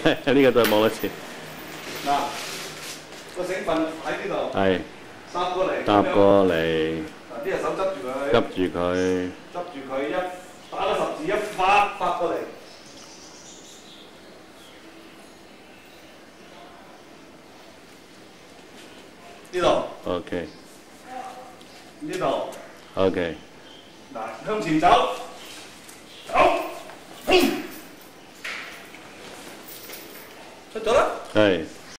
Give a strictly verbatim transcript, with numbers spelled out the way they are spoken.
呢個再望一次。 嗱，個繩棍喺呢度。係。搭過嚟。 搭過嚟。 嗱，呢隻手執住佢。 執住佢。 執住佢一打個十字一發發過嚟。呢度。 OK。 呢度。 OK。 嗱，向前走，走，出咗啦。係。